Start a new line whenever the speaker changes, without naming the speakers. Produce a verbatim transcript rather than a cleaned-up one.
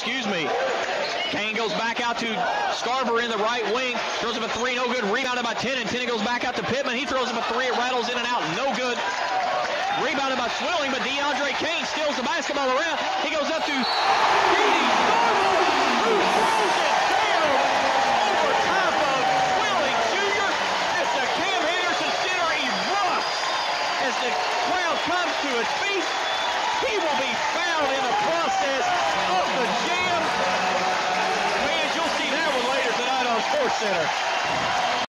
excuse me. Kane goes back out to Scarver in the right wing. Throws up a three, no good. Rebounded by Tennant. Tennant goes back out to Pittman. He throws up a three. It rattles in and out. No good. Rebounded by Swilling, but DeAndre Kane steals the basketball around. He goes up to Speedy Scarver, who throws it down over top of Swilling Junior As the Cam Henderson Center erupts. As the crowd comes to its feet, he will be fouled in the process of the jam. Fans, you'll see that one later tonight on SportsCenter.